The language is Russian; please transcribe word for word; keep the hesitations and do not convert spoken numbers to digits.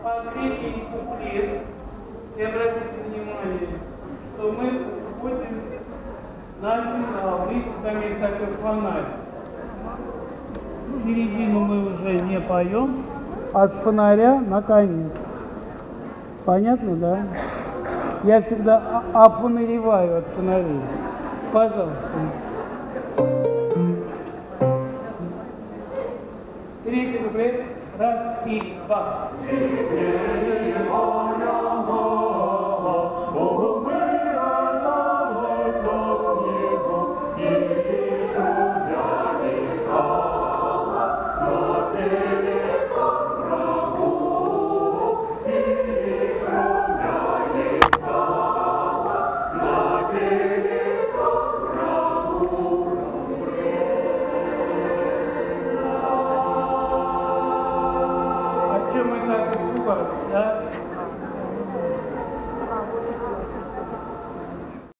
под третий куплет, и обратите внимание, что мы уходим на финал. Видите, там есть такой фонарь. Середину мы уже не поем, от фонаря на конец. Понятно, да? Я всегда офонареваю от фонарей. Пожалуйста. Третий куплет. Раз, и два. Мы так испугались, а?